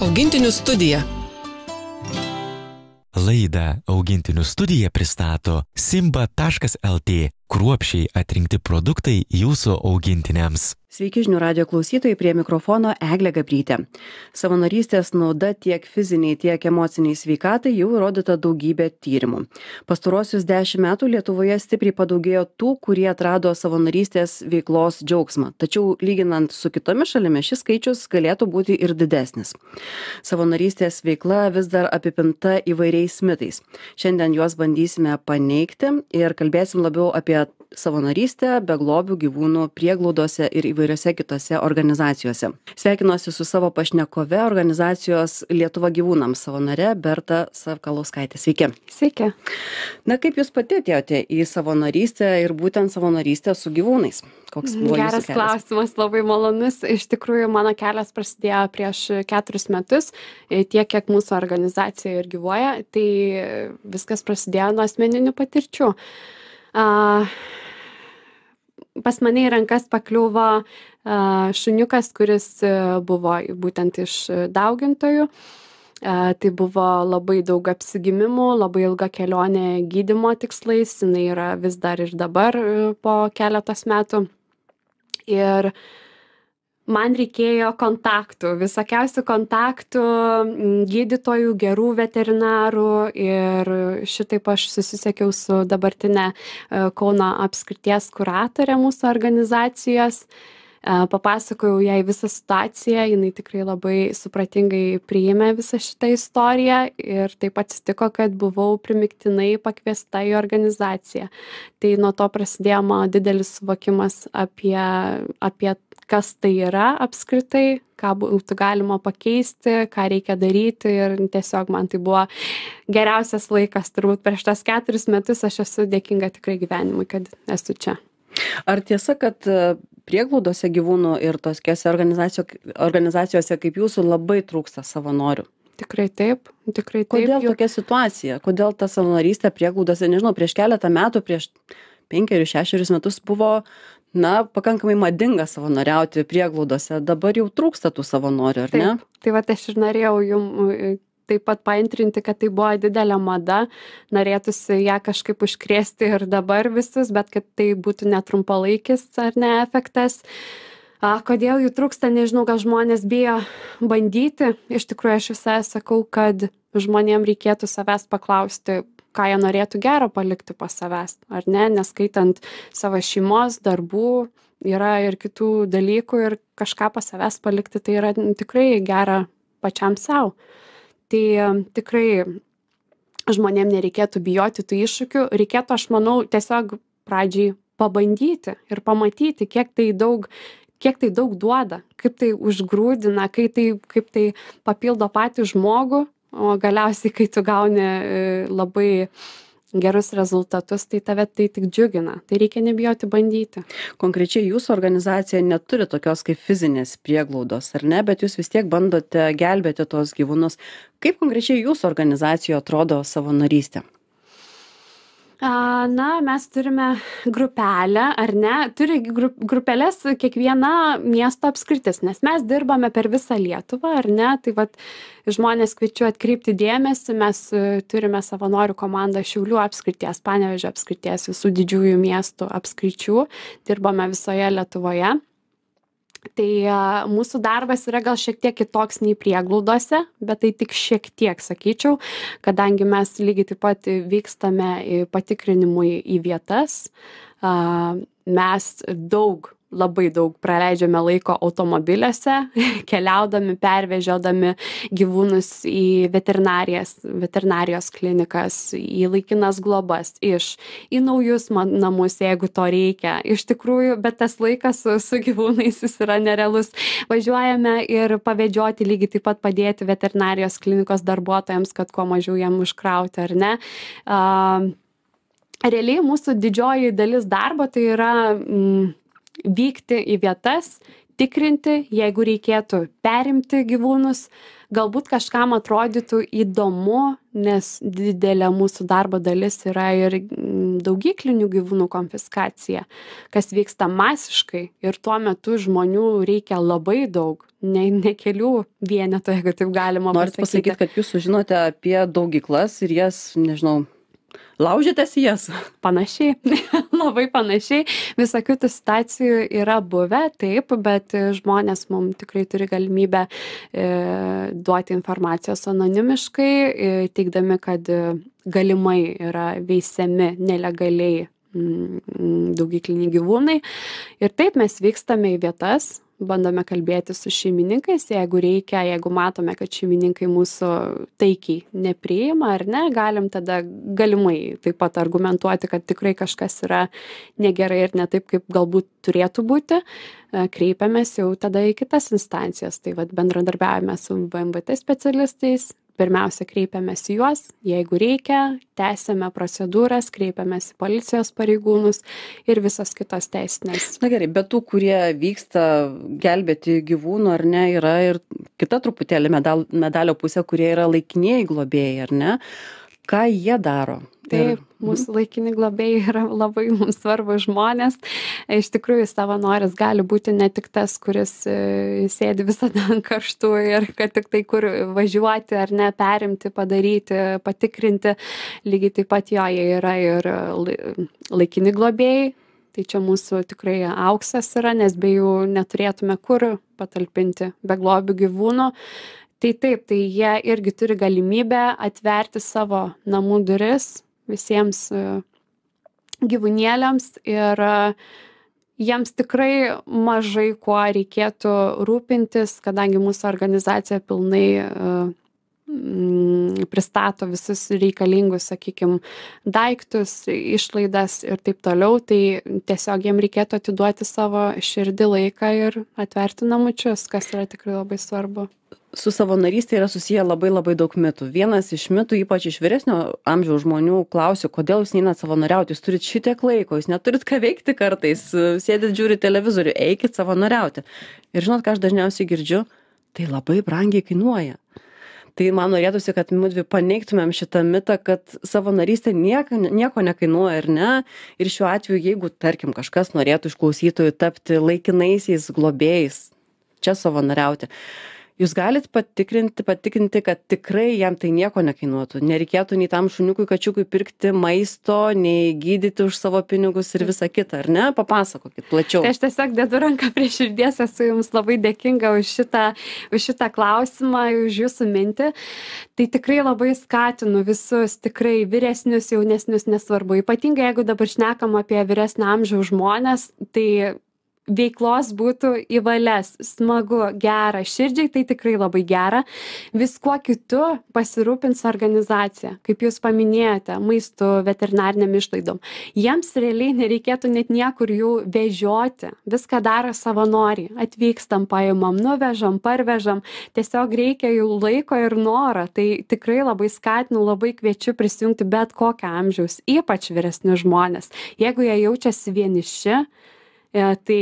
Augintinių studija. Laidą Augintinių studija pristato Simba.lt. Kruopščiai atrinkti produktai jūsų augintiniams. Sveiki žinių radijo klausytojai, prie mikrofono Eglė Gabrytė. Savanorystės nauda tiek fiziniai, tiek emociniai sveikatai jau įrodyta daugybė tyrimų. Pastaruosius 10 metų Lietuvoje stipriai padaugėjo tų, kurie atrado savanorystės veiklos džiaugsmą. Tačiau lyginant su kitomis šalimis, šis skaičius galėtų būti ir didesnis. Savanorystės veikla vis dar apipinta įvairiais mitais. Šiandien juos bandysime paneigti ir kalbėsim labiau apie savanorystę beglobių gyvūnų prieglaudose ir įvairiose kitose organizacijose. Sveikinuosi su savo pašnekove organizacijos Lietuva gyvūnams savanore Berta Sakalauskaitė. Sveiki. Sveiki. Na, kaip jūs pati atėjote į savanorystę ir būtent savanorystę su gyvūnais? Koks buvo Geras jūsų kelias? klausimas, labai malonus. Iš tikrųjų, mano kelias prasidėjo prieš 4 metus, tiek kiek mūsų organizacija ir gyvuoja, tai viskas prasidėjo nuo asmeninių patirčių. Pas mane į rankas pakliuvo šuniukas, kuris buvo būtent iš daugintojų. Tai buvo labai daug apsigimimų, labai ilga kelionė gydymo tikslais, jinai yra vis dar ir dabar po keletos metų. Ir man reikėjo kontaktų, visokiausių kontaktų, gydytojų, gerų veterinarų ir šitaip aš susisiekiau su dabartinė Kauno apskrities kuratorė mūsų organizacijos. Papasakojau jai visą situaciją, jinai tikrai labai supratingai priėmė visą šitą istoriją ir taip atsitiko, kad buvau primygtinai pakviesta į organizaciją. Tai nuo to prasidėjo mano didelis suvokimas apie kas tai yra apskritai, ką būtų galima pakeisti, ką reikia daryti ir tiesiog man tai buvo geriausias laikas, turbūt prieš tas 4 metus aš esu dėkinga tikrai gyvenimui, kad esu čia. Ar tiesa, kad prieglaudose gyvūnų ir toskiose organizacijose kaip jūsų labai trūksta savanorių? Tikrai taip, tikrai taip. Kodėl tokia situacija? Kodėl ta savanorystė prieglaudose, nežinau, prieš keletą metų, prieš 5-6 metus buvo, pakankamai madinga savanoriauti prieglaudose. Dabar jau trūksta tų savanorių, ar ne? Taip, tai va aš ir norėjau jums taip pat paantrinti, kad tai buvo didelė mada, norėtųsi ją kažkaip užkrėsti ir dabar visus, bet kad tai būtų netrumpalaikis ar ne efektas. Kodėl jų trūksta, nežinau, gal žmonės bijo bandyti. Iš tikrųjų, aš visai sakau, kad žmonėm reikėtų savęs paklausti, ką jie norėtų gero palikti po savęs, ar ne, neskaitant savo šeimos, darbų, yra ir kitų dalykų ir kažką po savęs palikti, tai yra tikrai gera pačiam savo. Tai tikrai žmonėm nereikėtų bijoti tų iššūkių, reikėtų, aš manau, tiesiog pradžiai pabandyti ir pamatyti, kiek tai daug duoda, kaip tai užgrūdina, kaip tai papildo patį žmogų, o galiausiai, kai tu gauni labai gerus rezultatus, tai tave tai tik džiugina. Tai reikia nebijoti bandyti. Konkrečiai jūsų organizacija neturi tokios kaip fizinės prieglaudos, ar ne? Bet jūs vis tiek bandote gelbėti tos gyvūnus. Kaip konkrečiai jūsų organizacijoje atrodo savanorystė? Mes turime grupelę, ar ne? Turi grupelės kiekviena miesto apskritis, nes mes dirbame per visą Lietuvą, ar ne? Tai vat žmonės kviečiu atkreipti dėmesį, mes turime savanorių komandą Šiaulių apskrities, Panevėžio apskrities, visų didžiųjų miestų apskričių, dirbame visoje Lietuvoje. Tai mūsų darbas yra gal šiek tiek kitoks nei prieglaudose, bet tai tik šiek tiek, sakyčiau, kadangi mes lygiai taip pat vykstame patikrinimui į vietas, mes labai daug praleidžiame laiko automobiliuose, keliaudami, pervežiodami gyvūnus į veterinarijos klinikas, į laikinas globas, į naujus namus, jeigu to reikia. Iš tikrųjų, bet tas laikas su gyvūnais jis yra nerealus. Važiuojame ir pavedžioti, lygiai taip pat padėti veterinarijos klinikos darbuotojams, kad kuo mažiau jam užkrauti, ar ne. Realiai mūsų didžioji dalis darbo tai yra vykti į vietas, tikrinti, jeigu reikėtų perimti gyvūnus, galbūt kažkam atrodytų įdomu, nes didelė mūsų darbo dalis yra ir daugyklinių gyvūnų konfiskacija, kas vyksta masiškai ir tuo metu žmonių reikia labai daug, ne kelių vienetų, jeigu taip galima Norit pasakyti, kad jūs sužinote apie daugyklas ir jas, nežinau, laužėtės į jas? Panašiai, labai panašiai. Visokių tų situacijų yra buvę, taip, bet žmonės mums tikrai turi galimybę duoti informacijos anonimiškai, teikdami, kad galimai yra veisiami nelegaliai daugykliniai gyvūnai. Ir taip mes vykstame į vietas, bandome kalbėti su šeimininkais, jeigu reikia, jeigu matome, kad šeimininkai mūsų taikiai nepriima ar ne, galim tada galimai taip pat argumentuoti, kad tikrai kažkas yra negerai ir ne taip, kaip galbūt turėtų būti, kreipiamės jau tada į kitas instancijas. Tai vat bendradarbiavime su VMVT specialistais, pirmiausia kreipiamės į juos, jeigu reikia, tęsiame procedūras, kreipiamės į policijos pareigūnus ir visas kitos teisinės. Na gerai, bet tų, kurie vyksta gelbėti gyvūnų ar ne, yra ir kita truputėlį medalio pusė, kurie yra laikinieji globėjai, ar ne? Ką jie daro? Taip, mūsų laikini globėjai yra labai mums svarbus žmonės. Iš tikrųjų, savanoris gali būti ne tik tas, kuris sėdi visada ant karštų ir kad tik tai kur važiuoti ar ne, perimti, padaryti, patikrinti. Lygiai taip pat jie yra ir laikini globėjai. Tai čia mūsų tikrai auksas yra, nes be jų neturėtume kur patalpinti beglobių gyvūnų. Tai taip, tai jie irgi turi galimybę atverti savo namų duris visiems gyvūnėliams ir jiems tikrai mažai kuo reikėtų rūpintis, kadangi mūsų organizacija pilnai pristato visus reikalingus, sakykime, daiktus, išlaidas ir taip toliau, tai tiesiog jiem reikėtų atiduoti savo širdį, laiką ir atverti namučius, kas yra tikrai labai svarbu. Su savanorystė yra susiję labai daug mitų. Vienas iš mitų, ypač iš vyresnio amžiaus žmonių, klausiu, kodėl jūs neinat savanoriauti, jūs turit šitiek laiko, jūs neturit ką veikti kartais, sėdit žiūri televizorių, eikit savanoriauti. Ir žinot, ką aš dažniausiai girdžiu, tai labai brangiai kainuoja. Tai man norėtųsi, kad mudvi paneigtumėm šitą mitą, kad savanorystė nieko nekainuoja, ar ne? Ir šiuo atveju, jeigu, tarkim, kažkas norėtų iš klausytojų tapti laikinaisiais globėjais, čia savanoriauti, jūs galit patikrinti, kad tikrai jam tai nieko nekainuotų. Nereikėtų nei tam šuniukui, kačiukui pirkti maisto, nei gydyti už savo pinigus ir visa kita, ar ne? Papasakokit plačiau. Tai aš tiesiog dedu ranką prie širdies, esu jums labai dėkinga už šitą klausimą, už jūsų mintį. Tai tikrai labai skatinu visus, tikrai vyresnius, jaunesnius, nesvarbu. Ypatingai, jeigu dabar šnekam apie vyresnio amžiaus žmonės, tai veiklos būtų į valias, smagu, gera, širdžiai tai tikrai labai gera. Viskuo kitu pasirūpins organizacija, kaip jūs paminėjote, maistu, veterinariniam išlaidom. Jiems realiai nereikėtų net niekur jų vežioti. Viską daro savanoriai. Atvykstam, paimam, nuvežam, parvežam. Tiesiog reikia jų laiko ir noro. Tai tikrai labai skatinu, labai kviečiu prisijungti bet kokią amžiaus, ypač vyresnius žmonės. Jeigu jie jaučiasi vieniši, tai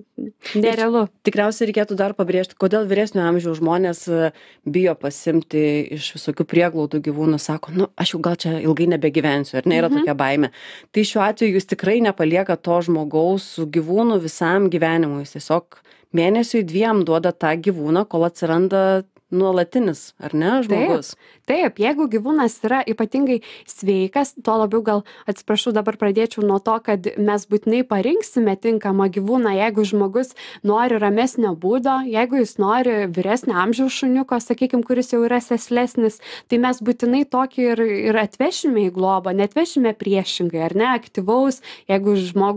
nerealu. Tikriausiai reikėtų dar pabrėžti, kodėl vyresnio amžiaus žmonės bijo pasimti iš visokių prieglaudų gyvūnų, sako, aš jau gal čia ilgai nebegyvensiu, ar ne, yra tokia baimė. Tai šiuo atveju jūs tikrai nepalieka to žmogaus su gyvūnu visam gyvenimui, jis tiesiog mėnesiui 2 duoda tą gyvūną, kol atsiranda nuolatinis, ar ne, žmogus? Taip, jeigu gyvūnas yra ypatingai sveikas, tuo labiau gal, atsiprašau, dabar pradėčiau nuo to, kad mes būtinai parinksime tinkamą gyvūną, jeigu žmogus nori ramesnio būdo, jeigu jis nori vyresnio amžiaus šuniuko, sakykime, kuris jau yra seslesnis, tai mes būtinai tokį ir atvešime į globą, netvešime priešingai, ar ne, aktyvaus, jeigu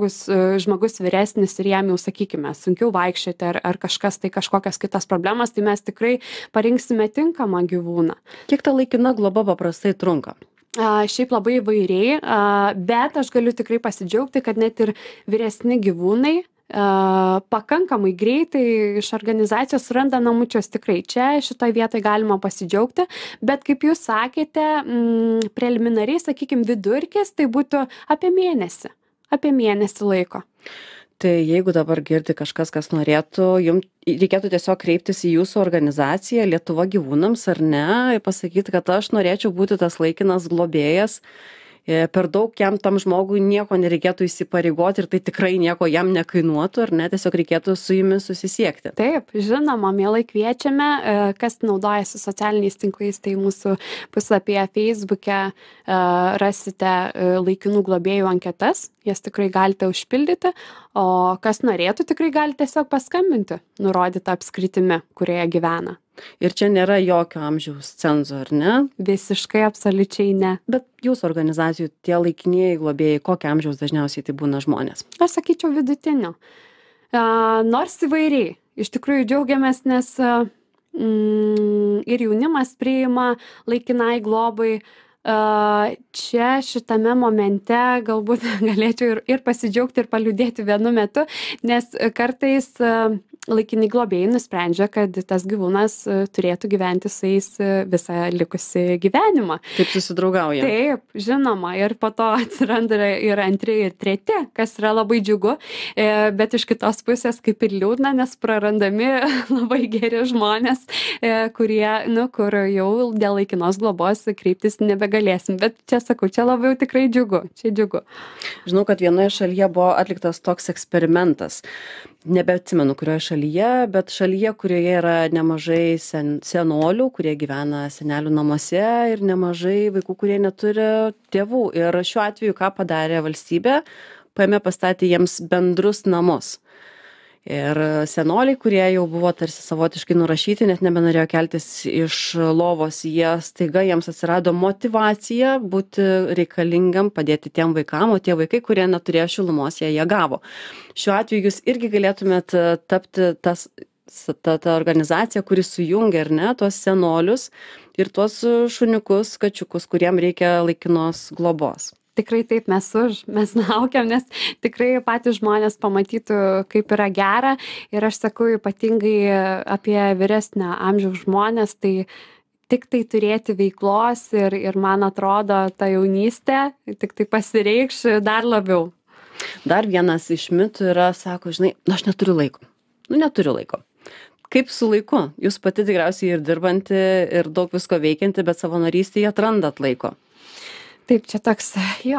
žmogus vyresnis ir jam jau, sakykime, sunkiau vaikščioti ar kažkas tai kažkokios kitos problemos, tai mes tikrai parinksime tinkamą gyvūną. Kiek ta laikina globa paprastai trunka? Šiaip labai įvairiai, bet aš galiu tikrai pasidžiaugti, kad net ir vyresni gyvūnai pakankamai greitai iš organizacijos suranda namučius. Tikrai čia šitoj vietoj galima pasidžiaugti, bet kaip jūs sakėte, preliminariai, sakykime, vidurkis tai būtų apie mėnesį laiko. Tai jeigu dabar girdi kažkas, kas norėtų, jums reikėtų tiesiog kreiptis į jūsų organizaciją Lietuva gyvūnams ar ne ir pasakyti, kad aš norėčiau būti tas laikinas globėjas. Per daug jam tam žmogui nieko nereikėtų įsipareigoti ir tai tikrai nieko jam nekainuotų, ar ne, tiesiog reikėtų su jumis susisiekti. Taip, žinoma, mielai kviečiame, kas naudojasi socialiniais tinklais, tai mūsų puslapyje Facebook'e rasite laikinų globėjų anketas, jas tikrai galite užpildyti, o kas norėtų, tikrai galite tiesiog paskambinti, nurodytą apskritimi, kurioje gyvena. Ir čia nėra jokio amžiaus cenzo, ar ne? Visiškai, absoliučiai ne. Bet jūsų organizacijų tie laikinieji globėjai, kokio amžiaus dažniausiai tai būna žmonės? Aš sakyčiau vidutinio. Nors įvairiai. Iš tikrųjų džiaugiamės, nes ir jaunimas priima laikinai globai. Čia šitame momente galbūt galėčiau ir pasidžiaugti, ir paliūdėti vienu metu, nes kartais laikini globėjai nusprendžia, kad tas gyvūnas turėtų gyventi su jais visą likusį gyvenimą. Taip susidraugauja. Taip, žinoma, ir po to atsiranda ir antri, ir treti, kas yra labai džiugu, bet iš kitos pusės kaip ir liūdna, nes prarandami labai geri žmonės, kurie, kur jau dėl laikinos globos kreiptis nebegalėsim. Bet čia sakau, čia labiau tikrai džiugu, čia džiugu. Žinau, kad vienoje šalyje buvo atliktas toks eksperimentas. Nebeatsimenu, kurioje šalyje, bet šalyje, kurioje yra nemažai senolių, kurie gyvena senelių namuose ir nemažai vaikų, kurie neturi tėvų. Ir šiuo atveju, ką padarė valstybė, paėmė pastatė jiems bendrus namus. Ir senoliai, kurie jau buvo tarsi savotiškai nurašyti, net nebenorėjo keltis iš lovos, staiga jiems atsirado motyvacija būti reikalingam, padėti tiem vaikam, o tie vaikai, kurie neturėjo šilumos, jie gavo. Šiuo atveju jūs irgi galėtumėt tapti ta organizacija, kuri sujungia, ar ne, tuos senolius ir tuos šuniukus, kačiukus, kuriem reikia laikinos globos. Tikrai taip, mes laukiam, nes tikrai patys žmonės pamatytų, kaip yra gera. Ir aš sakau, ypatingai apie vyresnio amžiaus žmonės, tai tik tai turėti veiklos ir man atrodo, ta jaunystė tik tai pasireikš dar labiau. Dar vienas iš mitų yra, sako, žinai, aš neturiu laiko. Neturiu laiko. Kaip su laiku? Jūs pati tikriausiai ir dirbanti, ir daug visko veikianti, bet savanorystėje atrandat laiko. Taip, čia toks, jo,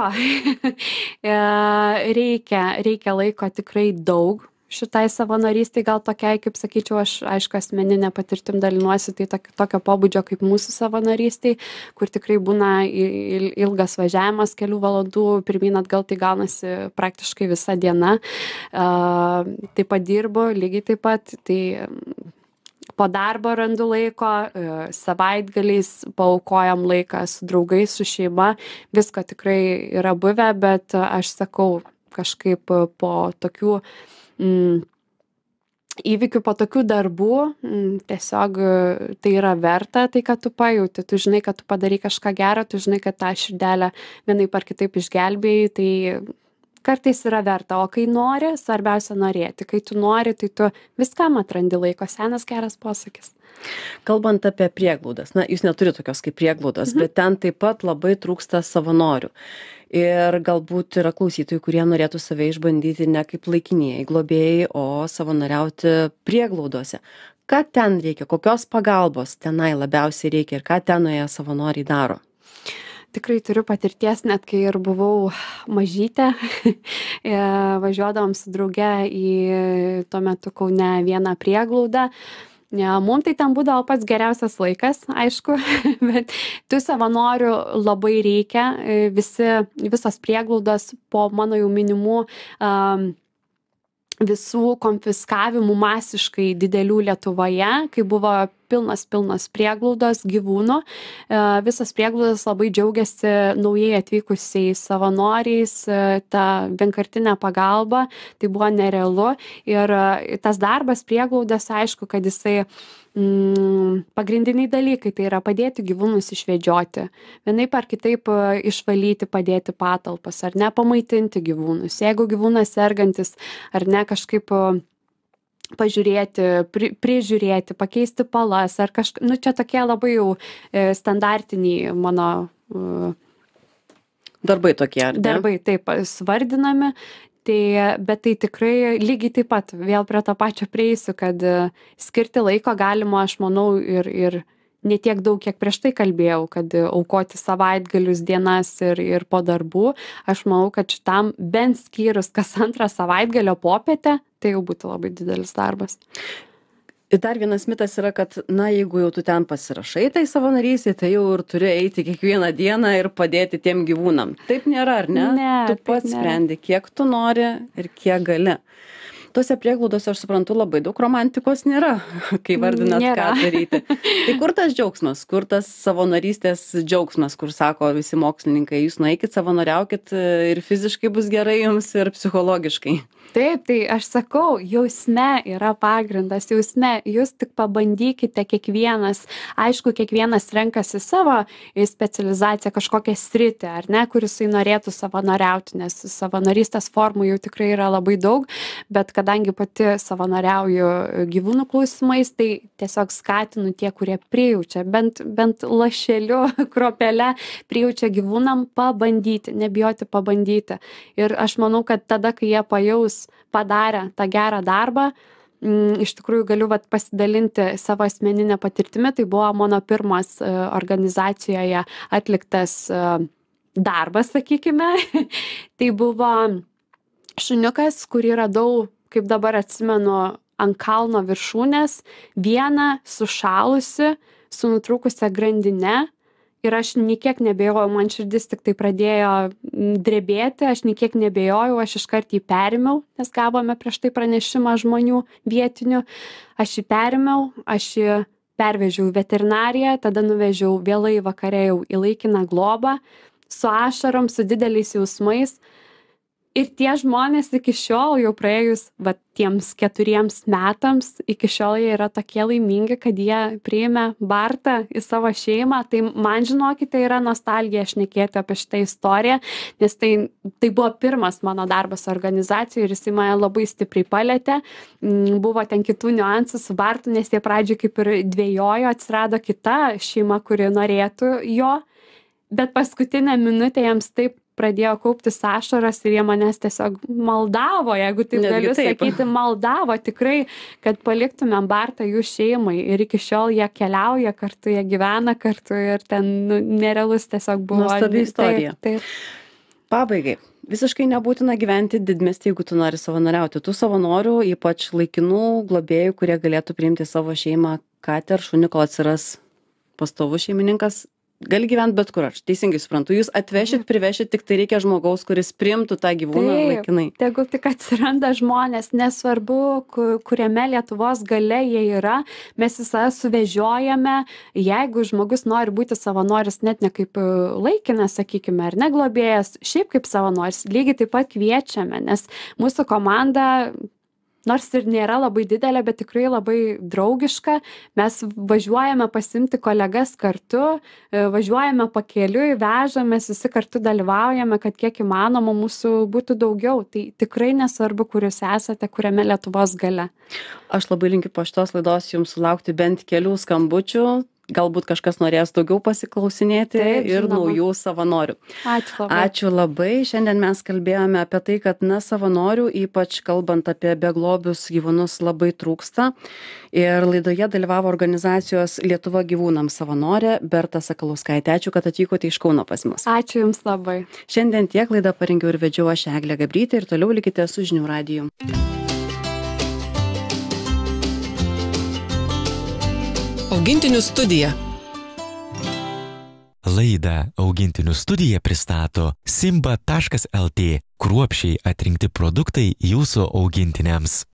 reikia laiko tikrai daug šitai savanorystiai, gal tokiai, kaip sakyčiau, aš aišku asmeninę patirtim dalinuosi, tai tokio pobūdžio kaip mūsų savanorystiai, kur tikrai būna ilgas važiavimas kelių valandų, pirmyn atgal tai gaunasi praktiškai visa diena, taip pat dirbu, lygiai taip pat, tai po darbo randu laiko, savaitgaliais paaukojam laiką su draugais, su šeima, visko tikrai yra buvę, bet aš sakau, kažkaip po tokių įvykių, po tokių darbų, tiesiog tai yra verta, tai ką tu pajauti, tu žinai, kad tu padarai kažką gerą, tu žinai, kad tą širdelę vienaip ar kitaip išgelbėjai, tai kartais yra verta, o kai nori, svarbiausia norėti. Kai tu nori, tai tu viskam atrandi laiko. Senas geras posakis. Kalbant apie prieglaudas, jūs neturite tokios kaip prieglaudos, bet ten taip pat labai trūksta savanorių. Ir galbūt yra klausytojų, kurie norėtų save išbandyti ne kaip laikinieji globėjai, o savanoriauti prieglaudose. Ką ten reikia, kokios pagalbos tenai labiausiai reikia ir ką ten nuėję savanoriai daro? Tikrai turiu patirties, net kai ir buvau mažytė, važiuodavom su drauge į tuo metu Kaune vieną prieglaudą. Mums tai ten būdavo pats geriausias laikas, aišku, bet tų savanorių labai reikia. Visos prieglaudos po mano jau minimų visų konfiskavimų masiškai didelių Lietuvoje, kai buvo pilnos prieglaudos gyvūnų. Visas prieglaudas labai džiaugiasi naujai atvykusiais savanoriais, ta vienkartinė pagalba, tai buvo nerealu. Ir tas darbas prieglaudas, aišku, kad jisai pagrindiniai dalykai, tai yra padėti gyvūnus išvedžioti, vienaip ar kitaip išvalyti, padėti patalpas, ar ne, pamaitinti gyvūnus. Jeigu gyvūnas sergantis, ar ne, kažkaip pažiūrėti, prižiūrėti, pakeisti palas, ar čia tokie labai jau standartiniai mano darbai tokie, ar ne? Darbai, taip, svardinami. Bet tai tikrai lygiai taip pat vėl prie to pačio prieisiu, kad skirti laiko galima, aš manau, ir ne tiek daug, kiek prieš tai kalbėjau, kad aukoti savaitgalius, dienas ir po darbų. Aš manau, kad šitam bent skyrus kas antrą savaitgalio popietę, tai jau būtų labai didelis darbas. Ir dar vienas mitas yra, kad, jeigu jau tu ten pasirašai tai savanorystė, tai jau ir turi eiti kiekvieną dieną ir padėti tiem gyvūnam. Taip nėra, ar ne? Ne, tu pats sprendi, kiek tu nori ir kiek gali. Tuose prieglaudose, aš suprantu, labai daug romantikos nėra, kai vardinat, ką daryti. Tai kur tas džiaugsmas, kur tas savanorystės džiaugsmas, kur sako visi mokslininkai, jūs nueikit, savanoriaukit ir fiziškai bus gerai jums ir psichologiškai. Taip, tai aš sakau, jausme yra pagrindas, jausme, jūs tik pabandykite kiekvienas, aišku, kiekvienas renkasi savo specializaciją, kažkokią sritį, ar ne, kuris jis norėtų savanoriauti, nes savanorystės formų jau tikrai yra labai daug, bet kadangi pati savanoriauju gyvūnų klausimais, tai tiesiog skatinu tie, kurie prijaučia, bent lašeliu, kropelę prijaučia gyvūnam, pabandyti, nebijoti pabandyti. Ir aš manau, kad tada, kai jie pajaus padarę tą gerą darbą, iš tikrųjų galiu pasidalinti savo asmeninę patirtimį. Tai buvo mano pirmas organizacijoje atliktas darbas, sakykime. Tai buvo šuniukas, kurį radau, kaip dabar atsimenu, ant kalno viršūnės, vieną sušalusi, su nutrūkusia grandine. Ir aš niekiek nebejojau, man širdis tik tai pradėjo drebėti, aš niekiek nebejojau, aš iškart jį perėmiau, nes gavome prieš tai pranešimą žmonių vietinių. Aš jį perėmiau, aš jį pervežiau į veterinariją, tada nuvežiau vėlai vakare jau į laikiną globą, su ašarom, su dideliais jausmais. Ir tie žmonės iki šiol, jau praėjus tiems 4 metams, iki šiol jie yra tokie laimingi, kad jie priėmė Bartą į savo šeimą. Tai man, žinokite, yra nostalgija šnekėti apie šitą istoriją, nes tai buvo pirmas mano darbas organizacijoje ir jis mane labai stipriai palietė. Buvo ten kitų niuansų su Bartu, nes jie pradžioj kaip ir dvejojo, atsirado kita šeima, kuri norėtų jo, bet paskutinę minutę jiems taip pradėjo kauptis ašaros ir jie manęs tiesiog maldavo, jeigu taip galiu sakyti, maldavo tikrai, kad paliktumėm Bartą jų šeimai. Ir iki šiol jie keliauja kartu, jie gyvena kartu ir ten nerealus tiesiog buvo. Nuostabi istorija. Taip. Pabaigai. Visiškai nebūtina gyventi didmiestį, jeigu tu nori savanoriauti. Tų savanorių, ypač laikinų globėjų, kurie galėtų priimti savo šeimą, katę ar šunį, kol atsiras pastovus šeimininkas, gali gyventi bet kur, aš teisingai suprantu. Jūs atvešit, privešit, tik tai reikia žmogaus, kuris priimtų tą gyvūną laikinai. Tegul tik atsiranda žmonės, nesvarbu, kuriame Lietuvos gale jie yra, mes visą suvežiojame. Jeigu žmogus nori būti savanoris, net ne kaip laikinas, sakykime, ar neglobėjas, šiaip kaip savanoris, lygiai taip pat kviečiame, nes mūsų komanda, nors ir nėra labai didelė, bet tikrai labai draugiška. Mes važiuojame pasiimti kolegas kartu, važiuojame pakeliui, vežamės, visi kartu dalyvaujame, kad kiek įmanoma mūsų būtų daugiau. Tai tikrai nesvarbu, kur jūs esate, kuriame Lietuvos gale. Aš labai linkiu po šitos laidos jums sulaukti bent kelių skambučių. Galbūt kažkas norės daugiau pasiklausinėti. Taip, ir naujų savanorių. Ačiū labai. Ačiū labai. Šiandien mes kalbėjome apie tai, kad savanorių, ypač kalbant apie beglobius gyvūnus, labai trūksta. Ir laidoje dalyvavo organizacijos Lietuva gyvūnams savanorė Berta Sakalauskaitė. Ačiū, kad atvykote iš Kauno pas mus. Ačiū Jums labai. Šiandien tiek, laidą parengiau ir vedžiau aš, Eglė Gabrytė, ir toliau likite su Žinių radiju. Augintinių studija. Laidą Augintinių studija pristato simba.lt. Kruopščiai atrinkti produktai jūsų augintiniams.